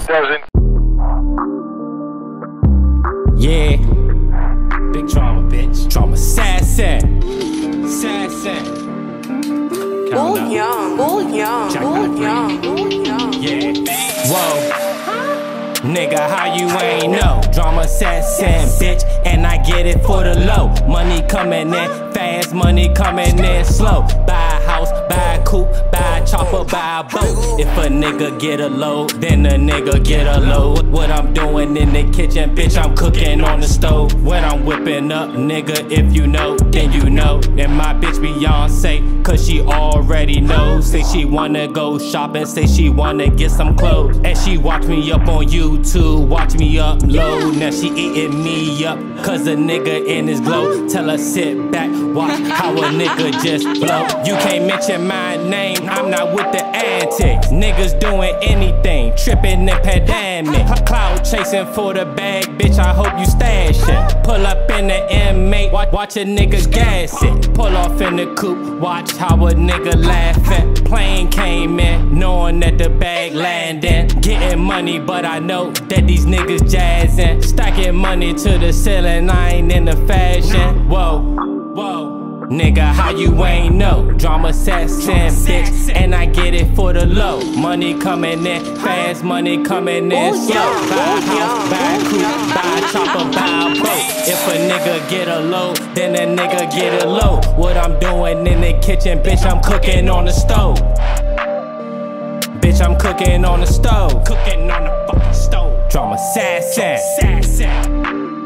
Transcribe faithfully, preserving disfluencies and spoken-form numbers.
doesn't. Yeah. Big drama, bitch. Drama assassin. Assassin. Bull young, bull young, bull young, bull young. Yeah. Whoa. Nigga, how you ain't know? Drama assassin, bitch, and I get it for the low. Money coming in fast, money coming in slow. Buy a house, buy a coupe, buy a chopper, buy a boat. If a nigga get a load, then a nigga get a load. What I'm doing in the kitchen, bitch, I'm cooking on the stove. When I'm whipping up, nigga, if you know, then you know. And my bitch Beyonce, cause she already knows. Say she wanna go shopping, say she wanna get some clothes. And she watch me up on YouTube, watch me upload. Now she eating me up, cause a nigga in his glow. Tell her sit back, watch how a nigga just blow. You can't mention my name, I'm not with the antics. Niggas doing anything, tripping and pandemic. Cloud chasing for the bag, bitch, I hope you stash it. Pull up in the M eight, watch, watch a nigga gas it. Pull off in the coupe, watch how a nigga laughing. Plane came in, knowing that the bag landing. Getting money, but I know that these niggas jazzing. Stacking money to the ceiling, I ain't into fashion. Whoa, whoa. Nigga, how you ain't know? Drama assassin, bitch, and I get it for the low. Money coming in fast, money coming in slow. Buy a house, buy a coupe, buy a chopper, buy a boat. If a nigga get a load, then a nigga get a load. What I'm doing in the kitchen, bitch, I'm cooking on the stove. Bitch, I'm cooking on the stove. Cooking on the fucking stove. Drama assassin.